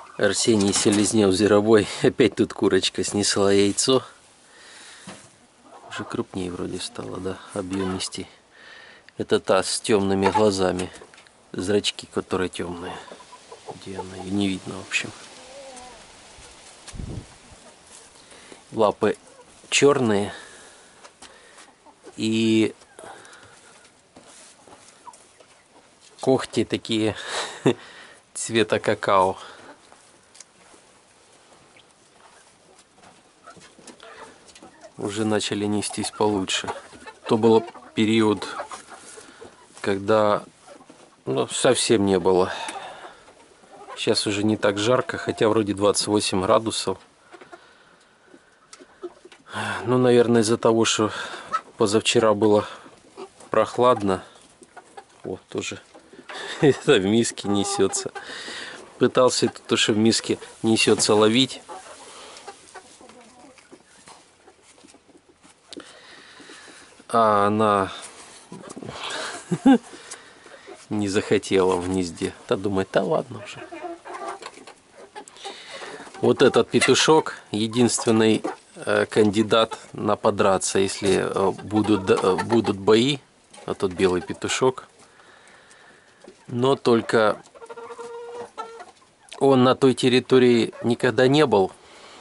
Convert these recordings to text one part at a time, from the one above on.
Арсений Селезнев-Зверобой. Опять тут курочка снесла яйцо. Уже крупнее вроде стало, да, объемистей. Это та с темными глазами. Зрачки, которые темные. Где она? Ее не видно, в общем. Лапы черные. И когти такие цвета какао. Уже начали нестись получше. То был период, когда совсем не было. Сейчас уже не так жарко, хотя вроде 28 градусов. Ну, наверное, из-за того, что позавчера было прохладно. Вот тоже это в миске несется. Пытался то, что в миске несется, ловить. А она не захотела в гнезде. Да думает, да ладно уже. Вот этот петушок единственный кандидат на подраться, если будут бои. А тот белый петушок. Но только он на той территории никогда не был.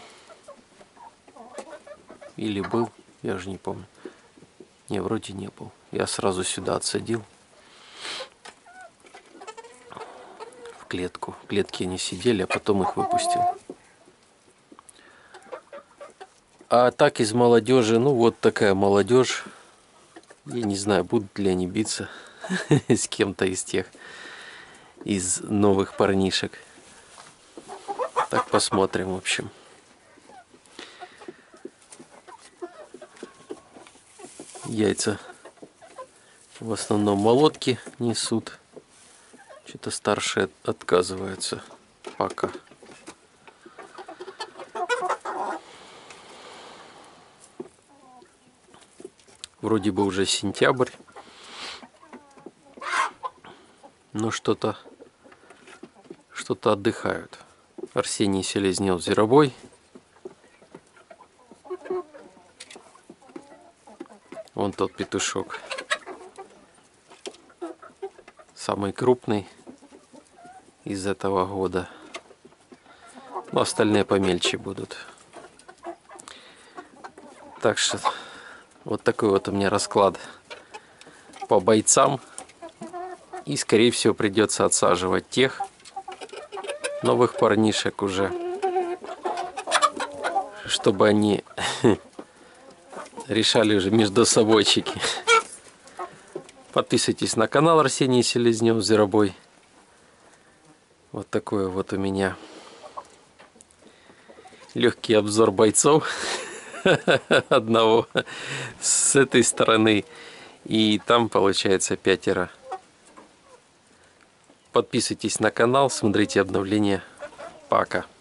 Или был, я же не помню. Не, вроде не был. Я сразу сюда отсадил. В клетку. В клетке они сидели, а потом их выпустил. А так из молодежи, ну вот такая молодежь. Я не знаю, будут ли они биться с кем-то из тех, из новых парнишек. Так посмотрим, в общем. Яйца в основном молотки несут. Что-то старшие отказываются пока. Вроде бы уже сентябрь. Но что-то отдыхают. Арсений Селезнев-Зверобой. Вон тот петушок. Самый крупный из этого года. Но остальные помельче будут. Так что вот такой вот у меня расклад по бойцам. И скорее всего придется отсаживать тех новых парнишек уже, чтобы они решали уже между собойчики. Подписывайтесь на канал Арсений Селезнев-Зверобой. Вот такой вот у меня легкий обзор бойцов. Одного с этой стороны. И там получается 5. Подписывайтесь на канал, смотрите обновления. Пока.